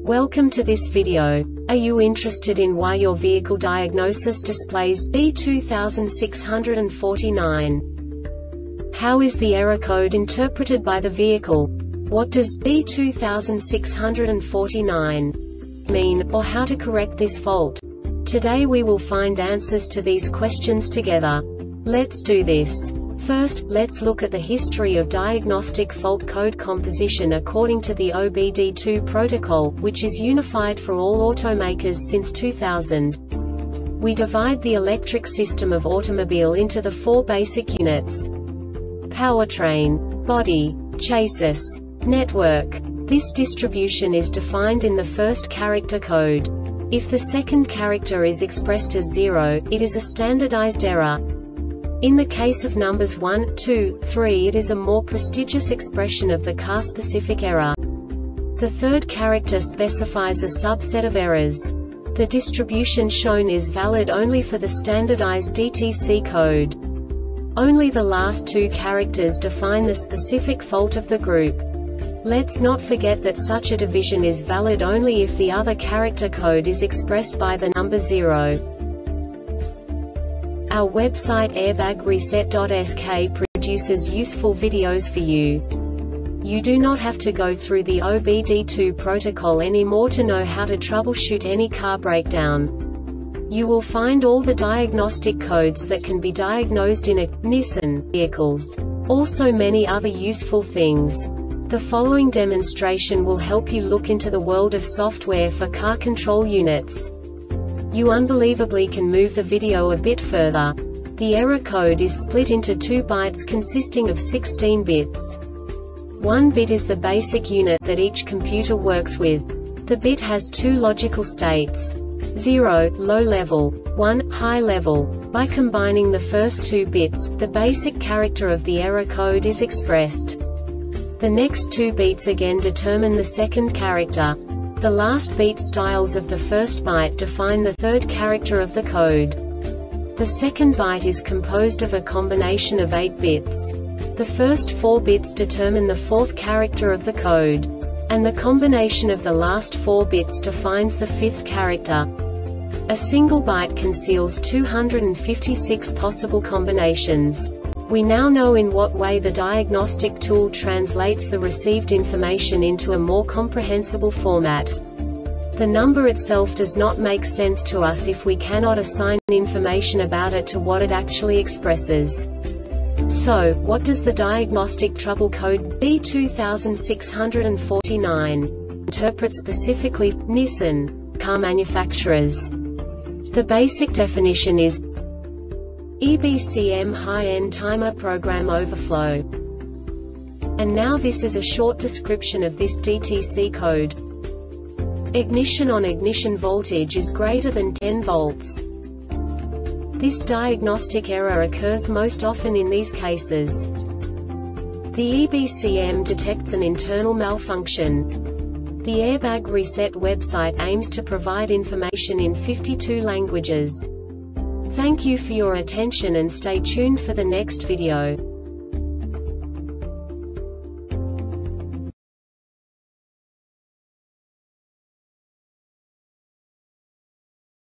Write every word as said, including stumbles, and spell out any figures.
Welcome to this video. Are you interested in why your vehicle diagnosis displays B two six four nine? How is the error code interpreted by the vehicle? What does B two six four nine mean, or how to correct this fault? Today we will find answers to these questions together. Let's do this. First, let's look at the history of diagnostic fault code composition according to the O B D two protocol, which is unified for all automakers since two thousand. We divide the electric system of automobile into the four basic units: powertrain, body, chassis, network. This distribution is defined in the first character code. If the second character is expressed as zero, it is a standardized error. In the case of numbers one, two, three, it is a more prestigious expression of the car-specific error. The third character specifies a subset of errors. The distribution shown is valid only for the standardized D T C code. Only the last two characters define the specific fault of the group. Let's not forget that such a division is valid only if the other character code is expressed by the number zero. Our website airbag reset dot S K produces useful videos for you. You do not have to go through the O B D two protocol anymore to know how to troubleshoot any car breakdown. You will find all the diagnostic codes that can be diagnosed in a Nissan vehicles. Also many other useful things. The following demonstration will help you look into the world of software for car control units. You unbelievably can move the video a bit further. The error code is split into two bytes consisting of sixteen bits. One bit is the basic unit that each computer works with. The bit has two logical states: zero, low level, one, high level. By combining the first two bits, the basic character of the error code is expressed. The next two beats again determine the second character. The last beat styles of the first byte define the third character of the code. The second byte is composed of a combination of eight bits. The first four bits determine the fourth character of the code. And the combination of the last four bits defines the fifth character. A single byte conceals two hundred fifty-six possible combinations. We now know in what way the diagnostic tool translates the received information into a more comprehensible format. The number itself does not make sense to us if we cannot assign information about it to what it actually expresses. So, what does the diagnostic trouble code B two six four nine interpret specifically for Nissan car manufacturers? The basic definition is E B C M high-end timer program overflow. And now this is a short description of this D T C code. Ignition on ignition voltage is greater than ten volts. This diagnostic error occurs most often in these cases. The E B C M detects an internal malfunction. The Airbag Reset website aims to provide information in fifty-two languages. Thank you for your attention and stay tuned for the next video.